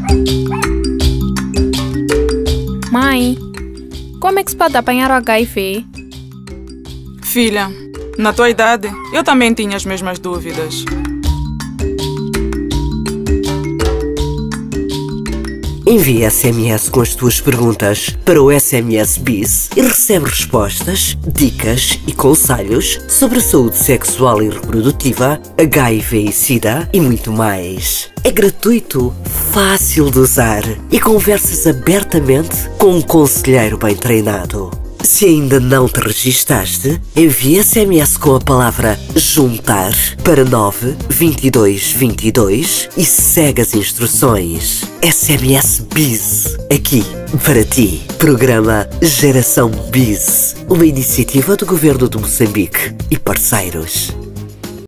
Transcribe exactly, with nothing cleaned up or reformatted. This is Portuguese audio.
Mãe, como é que se pode apanhar o H I V? Filha, na tua idade, eu também tinha as mesmas dúvidas. Envie S M S com as tuas perguntas para o S M S Biz e recebe respostas, dicas e conselhos sobre a saúde sexual e reprodutiva, H I V e SIDA e muito mais. É gratuito, fácil de usar e conversas abertamente com um conselheiro bem treinado. Se ainda não te registaste, envie S M S com a palavra JUNTAR para nove vinte e dois vinte e dois e segue as instruções. S M S Biz, aqui para ti. Programa Geração Biz, uma iniciativa do Governo de Moçambique e parceiros.